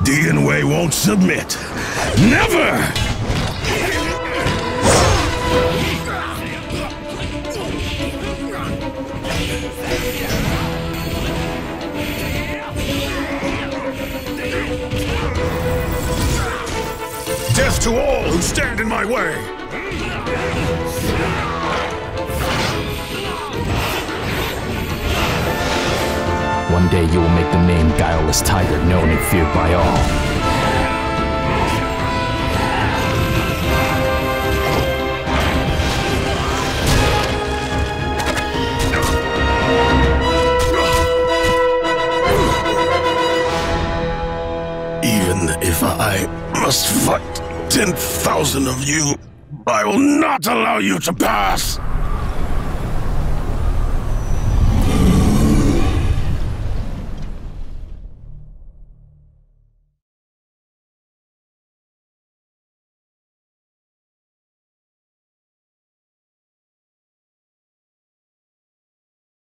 Wei won't submit. Never! Death to all who stand in my way! One day you will make the name Guileless Tiger known and feared by all. Even if I must fight 10,000 of you, I will not allow you to pass!